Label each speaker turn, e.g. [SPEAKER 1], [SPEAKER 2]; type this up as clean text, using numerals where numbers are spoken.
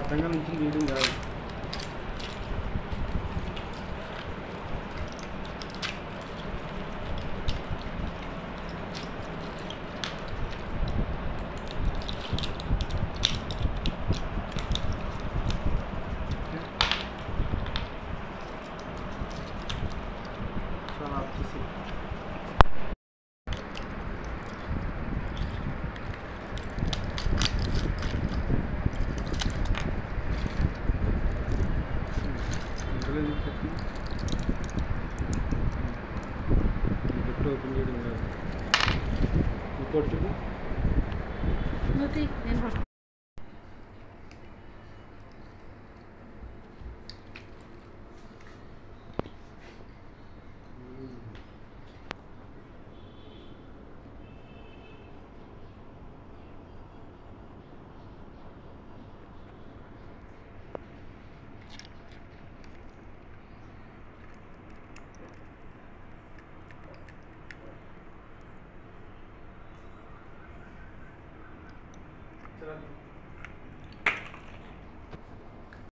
[SPEAKER 1] అడ్డంగా నుంచి తీయడం కాదు. చాలా వచ్చేసి జట్టు ఓపెన్ చేయడం కాదు. ఇంకోటి చూడు. चला